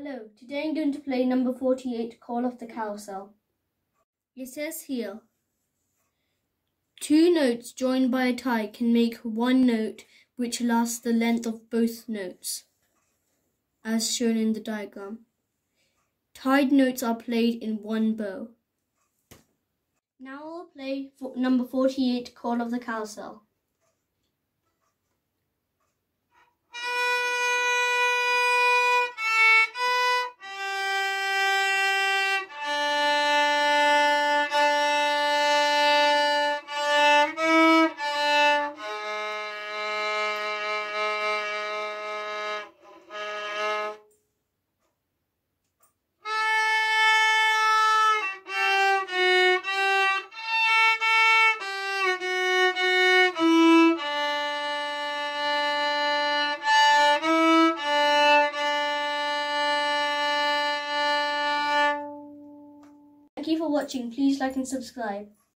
Hello, today I'm going to play number 48, Call of the Carousel. It says here, two notes joined by a tie can make one note which lasts the length of both notes, as shown in the diagram. Tied notes are played in one bow. Now I'll play number 48, Call of the Carousel. Thank you for watching. Please like and subscribe.